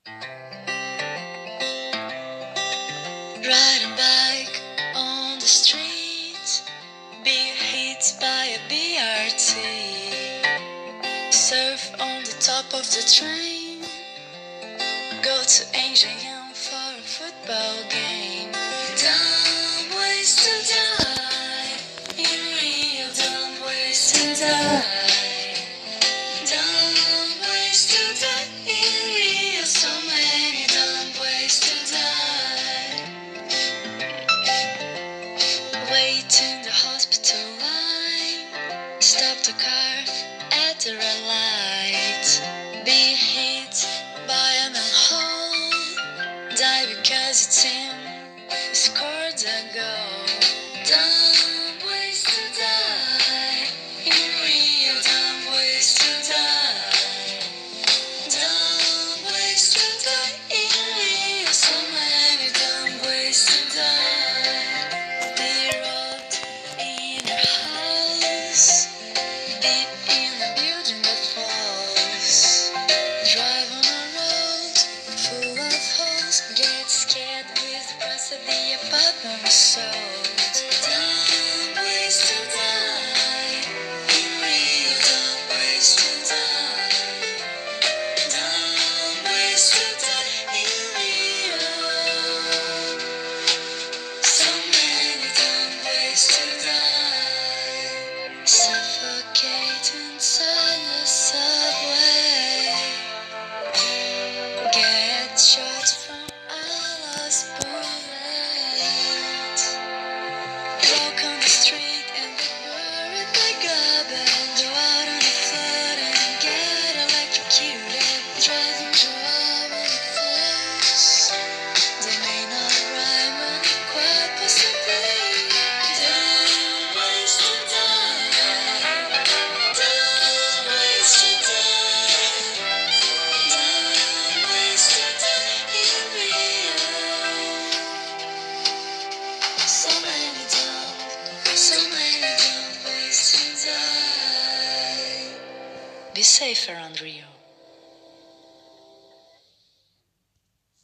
Riding bike on the street, be hit by a BRT. Surf on the top of the train, go to Engenhão for a football game. Dumb ways to die, in Rio, dumb ways to die. Dumb ways to die, in Rio, so many dumb ways to die. Wait in the hospital line, stop the car at the red light. Be hit by a manhole, die because your team scored a goal. Dumb ways to die, in Rio, dumb ways to die. Dumb ways to die, in Rio, so many dumb ways to die. Be robbed in your house, be in a building that falls. Drive on a road full of holes, get scared with the price of the apartment was sold. Dumb ways to die, in Rio, dumb ways to die. Dumb ways to die, in Rio. So many dumb ways to die. Suffocate inside the subway. Get shot from a lost bullet. Walk on the street and get buried by garbage. Go out on the flood and get electrocuted. Driving Joao on the floors. They may not rhyme, but quite possibly. Dumb ways to die. Dumb ways to die. Dumb ways to die in Rio. So many dumb ways to die. Be safe around Rio.